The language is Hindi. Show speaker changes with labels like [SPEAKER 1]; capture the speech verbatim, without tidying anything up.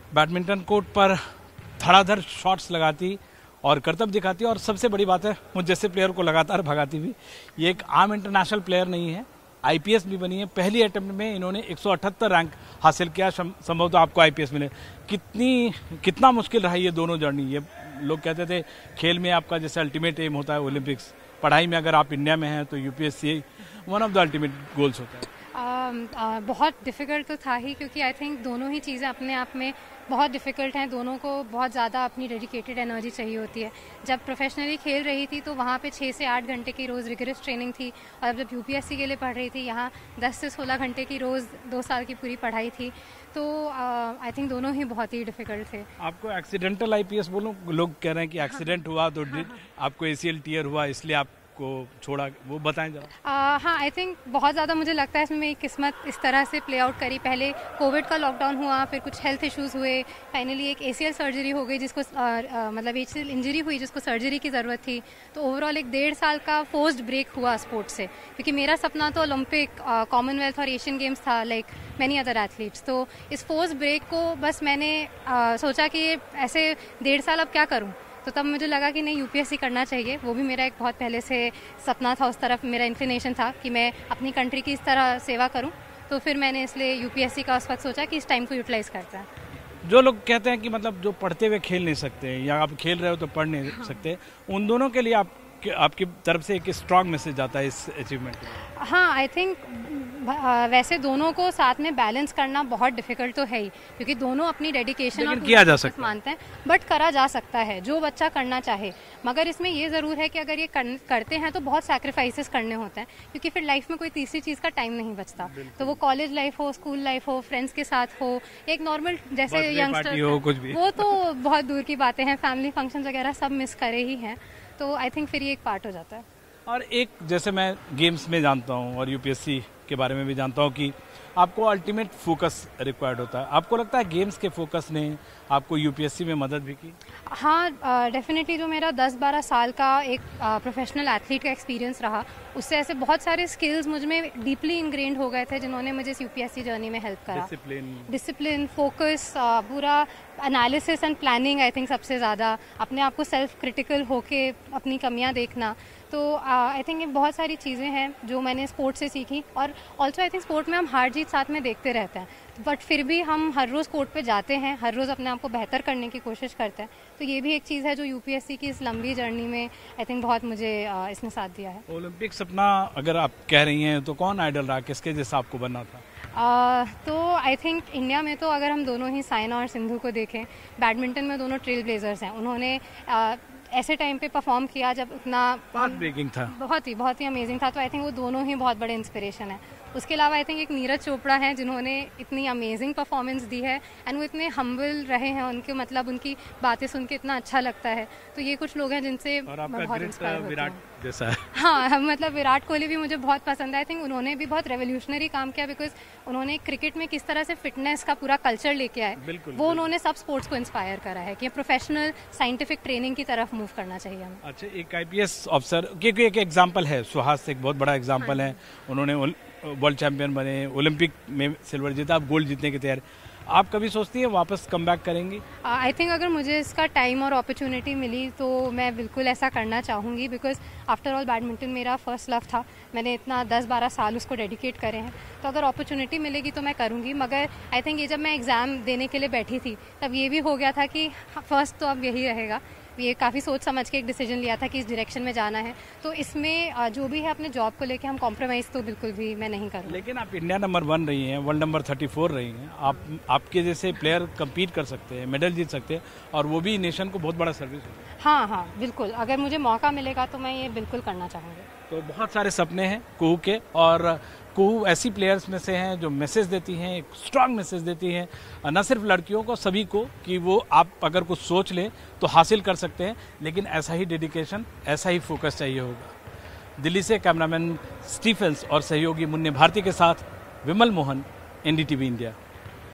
[SPEAKER 1] बैडमिंटन कोर्ट पर धड़ाधड़ शॉट्स लगाती और करतब दिखाती और सबसे बड़ी बात है मुझ जैसे प्लेयर को लगातार भगाती भी। ये एक आम इंटरनेशनल प्लेयर नहीं है, आईपीएस भी बनी है। पहली अटेम्प्ट में इन्होंने एक सौ अठहत्तर रैंक हासिल किया, संभवतः आपको आईपीएस मिले। कितनी कितना मुश्किल रहा ये दोनों जर्नी। ये लोग कहते थे खेल में आपका जैसे अल्टीमेट एम होता है ओलंपिक्स, पढ़ाई में अगर आप इंडिया में हैं तो UPSC one of the ultimate goals होता है।
[SPEAKER 2] Uh, uh, बहुत डिफ़िकल्ट तो था ही, क्योंकि आई थिंक दोनों ही चीज़ें अपने आप में बहुत डिफ़िकल्ट हैं। दोनों को बहुत ज़्यादा अपनी डेडिकेटेड एनर्जी चाहिए होती है। जब प्रोफेशनली खेल रही थी तो वहाँ पे छः से आठ घंटे की रोज़ रिगरस ट्रेनिंग थी, और जब यूपीएससी के लिए पढ़ रही थी यहाँ दस से सोलह घंटे की रोज़ दो साल की पूरी पढ़ाई थी। तो आई uh, थिंक दोनों ही बहुत ही डिफ़िकल्ट थे।
[SPEAKER 1] आपको एक्सीडेंटल आईपीएस बोलूं, लोग कह रहे हैं कि एक्सीडेंट हुआ तो आपको एसीएल टीयर हुआ इसलिए आप को छोड़ा, वो बताएं जरा।
[SPEAKER 2] uh, हाँ, आई थिंक बहुत ज़्यादा मुझे लगता है इसमें मेरी किस्मत इस तरह से प्ले आउट करी। पहले कोविड का लॉकडाउन हुआ, फिर कुछ हेल्थ इश्यूज़ हुए, फाइनली एक एसीएल सर्जरी हो गई जिसको uh, uh, मतलब एसीएल इंजरी हुई जिसको सर्जरी की ज़रूरत थी। तो ओवरऑल एक डेढ़ साल का फोर्स्ड ब्रेक हुआ स्पोर्ट्स से, क्योंकि मेरा सपना तो ओलंपिक, कॉमनवेल्थ और एशियन गेम्स था लाइक मैनी अदर एथलीट्स। तो इस फोर्स्ड ब्रेक को बस मैंने uh, सोचा कि ऐसे डेढ़ साल अब क्या करूँ। तो तब मुझे लगा कि नहीं, यूपीएससी करना चाहिए। वो भी मेरा एक बहुत पहले से सपना था, उस तरफ मेरा इंक्लिनेशन था कि मैं अपनी कंट्री की इस तरह सेवा करूं। तो फिर मैंने इसलिए यूपीएससी का उस वक्त सोचा कि इस टाइम को यूटिलाइज करता है।
[SPEAKER 1] जो लोग कहते हैं कि मतलब जो पढ़ते हुए खेल नहीं सकते या आप खेल रहे हो तो पढ़ नहीं हाँ। सकते, उन दोनों के लिए आप आपकी तरफ से एक स्ट्रांग मैसेज आता है इस अचीवमेंट में।
[SPEAKER 2] हाँ, आई थिंक वैसे दोनों को साथ में बैलेंस करना बहुत डिफिकल्ट तो है ही, क्योंकि दोनों अपनी डेडिकेशन और
[SPEAKER 1] किया जा सकता
[SPEAKER 2] मानते हैं, बट करा जा सकता है जो बच्चा करना चाहे। मगर इसमें ये ज़रूर है कि अगर ये कर, करते हैं तो बहुत सैक्रिफाइसेस करने होते हैं, क्योंकि फिर लाइफ में कोई तीसरी चीज़ का टाइम नहीं बचता। तो वो कॉलेज लाइफ हो, स्कूल लाइफ हो, फ्रेंड्स के साथ हो, एक नॉर्मल जैसे यंगस्टर
[SPEAKER 1] हो, कुछ भी
[SPEAKER 2] वो तो बहुत दूर की बातें हैं। फैमिली फंक्शन वगैरह सब मिस करे ही हैं, तो आई थिंक फिर ये एक पार्ट हो जाता है।
[SPEAKER 1] और एक जैसे मैं गेम्स में जानता हूँ और यूपीएससी के बारे में भी जानता हूँ कि आपको अल्टीमेट फोकस रिक्वायर्ड होता है। आपको लगता है गेम्स के फोकस ने आपको यूपीएससी में मदद भी की?
[SPEAKER 2] हाँ, डेफिनेटली जो मेरा दस बारह साल का एक प्रोफेशनल एथलीट का एक्सपीरियंस रहा, उससे ऐसे बहुत सारे स्किल्स मुझ में डीपली इंग्रेन्ड हो गए थे जिन्होंने मुझे इस यूपीएससी जर्नी में हेल्प करा।
[SPEAKER 1] डिसिप्लिन
[SPEAKER 2] डिसिप्लिन फोकस, पूरा analysis and planning. I think सबसे ज़्यादा अपने आप को सेल्फ क्रिटिकल होके अपनी कमियां देखना। तो आई थिंक ये बहुत सारी चीज़ें हैं जो मैंने स्पोर्ट से सीखी। और ऑल्सो आई थिंक स्पोर्ट में हम हार जीत साथ में देखते रहते हैं, बट फिर भी हम हर रोज़ कोर्ट पे जाते हैं, हर रोज़ अपने आप को बेहतर करने की कोशिश करते हैं। तो ये भी एक चीज़ है जो यूपीएससी की इस लंबी जर्नी में आई थिंक बहुत मुझे uh, इसने साथ दिया है।
[SPEAKER 1] ओलंपिक सपना अगर आप कह रही हैं तो कौन आइडल रहा, किसके जैसा आपको बनना था?
[SPEAKER 2] Uh, तो आई थिंक इंडिया में तो अगर हम दोनों ही साइना और सिंधु को देखें, बैडमिंटन में दोनों ट्रेल ब्लेजर्स हैं। उन्होंने uh, ऐसे टाइम पे परफॉर्म किया जब इतना
[SPEAKER 1] पाथ ब्रेकिंग था,
[SPEAKER 2] बहुत ही बहुत ही अमेजिंग था। तो आई थिंक वो दोनों ही बहुत बड़े इंस्पिरेशन है। उसके अलावा आई थिंक एक नीरज चोपड़ा हैं जिन्होंने इतनी अमेजिंग परफॉर्मेंस दी है, एंड वो इतने हम्बल रहे हैं। उनके मतलब उनकी बातें सुन के इतना अच्छा लगता है। तो ये कुछ लोग हैं जिनसे मैं बहुत इंस्पायर होती हूं।
[SPEAKER 1] जैसा है
[SPEAKER 2] हाँ, मतलब विराट कोहली भी मुझे बहुत पसंद है। आई थिंक उन्होंने भी बहुत रेवोल्यूशनरी काम किया, बिकॉज उन्होंने क्रिकेट में किस तरह से फिटनेस का पूरा कल्चर लेके आए, वो उन्होंने सब स्पोर्ट्स को इंस्पायर करा है कि प्रोफेशनल साइंटिफिक ट्रेनिंग की तरफ मूव करना चाहिए हमें।
[SPEAKER 1] अच्छा, एक आईपीएस ऑफिसर क्योंकि एक एग्जांपल है, सुहास एक बहुत बड़ा एग्जांपल है। उन्होंने वर्ल्ड चैंपियन बने, ओलंपिक में सिल्वर जीता, आप गोल्ड जीतने के तैयार। आप कभी सोचती है वापस कम बैक करेंगी?
[SPEAKER 2] आई uh, थिंक अगर मुझे इसका टाइम और अपॉर्चुनिटी मिली तो मैं बिल्कुल ऐसा करना चाहूँगी, बिकॉज आफ्टर ऑल बैडमिंटन मेरा फर्स्ट लव था। मैंने इतना दस बारह साल उसको डेडिकेट करे हैं, तो अगर अपॉर्चुनिटी मिलेगी तो मैं करूँगी। मगर आई थिंक ये जब मैं एग्ज़ाम देने के लिए बैठी थी तब ये भी हो गया था कि फर्स्ट तो अब यही रहेगा। ये काफ़ी सोच समझ के एक डिसीजन लिया था कि इस डायरेक्शन में जाना है। तो इसमें जो भी है अपने जॉब को लेके हम कॉम्प्रोमाइज़ तो बिल्कुल भी मैं नहीं करूँगी।
[SPEAKER 1] लेकिन आप इंडिया नंबर वन रही हैं, वर्ल्ड नंबर थर्टी फोर रही हैं। आप आपके जैसे प्लेयर कम्पीट कर सकते हैं, मेडल जीत सकते हैं, और वो भी नेशन को बहुत बड़ा सर्विस है।
[SPEAKER 2] हाँ हाँ बिल्कुल, अगर मुझे मौका मिलेगा तो मैं ये बिल्कुल करना चाहूँगी।
[SPEAKER 1] तो बहुत सारे सपने हैं कुहू के, और कुहू ऐसी प्लेयर्स में से हैं जो मैसेज देती हैं, एक स्ट्रांग मैसेज देती हैं, न सिर्फ लड़कियों को, सभी को, कि वो आप अगर कुछ सोच लें तो हासिल कर सकते हैं, लेकिन ऐसा ही डेडिकेशन, ऐसा ही फोकस चाहिए होगा। दिल्ली से कैमरामैन स्टीफेंस और सहयोगी मुन्ने भारती के साथ विमल मोहन, एनडीटीवी इंडिया।